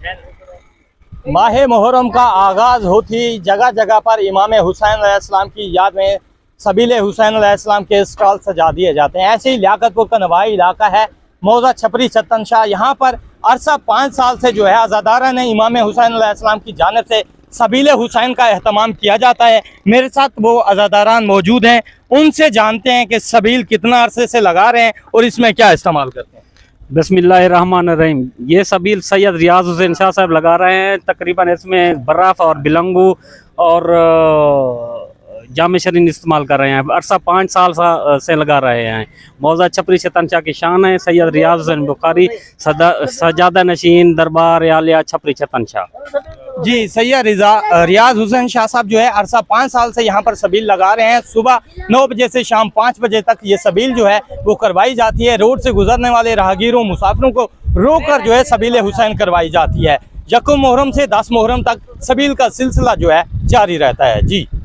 माह मुहर्रम का आगाज़ होती जगह जगह पर इमाम हुसैन अलैहिस्सलाम की याद में सबील हुसैन अलैहिस्सलाम के स्टॉल सजा दिए जाते हैं। ऐसे ही लियाकतपुर का नवाही इलाका है, मौजा छपरी छतन शाह। यहाँ पर अरसा 5 साल से जो है अज़ादारा ने इमाम हुसैन अलैहिस्सलाम की जानिब से सबील हुसैन का एहतमाम किया जाता है। मेरे साथ वो अज़ादारान मौजूद हैं, उनसे जानते हैं कि सबील कितना अरसे से लगा रहे हैं और इसमें क्या इस्तेमाल करते हैं। बिस्मिल्लाहिर्रहमानिर्रहीम। ये सबील सैयद रियाज हुसैन शाह साहब लगा रहे हैं। तकरीबन इसमें बर्फ़ और बिलंगू और जाम शरीन इस्तेमाल कर रहे हैं। अरसा 5 साल से लगा रहे हैं। मौजा छपरी छतन शाह की शान है। सैयद रियाज हुसैन बुखारी सजादा नशीन दरबार आलिया छपरी छतन शाह। जी, सैयद रियाज हुसैन शाह साहब जो है अरसा 5 साल से यहाँ पर सबील लगा रहे हैं। सुबह 9 बजे से शाम 5 बजे तक ये सबील जो है वो करवाई जाती है। रोड से गुजरने वाले राहगीरों मुसाफिरों को रोक कर जो है सबील हुसैन करवाई जाती है। यकम मुहर्रम से 10 मुहर्रम तक सबील का सिलसिला जो है जारी रहता है। जी।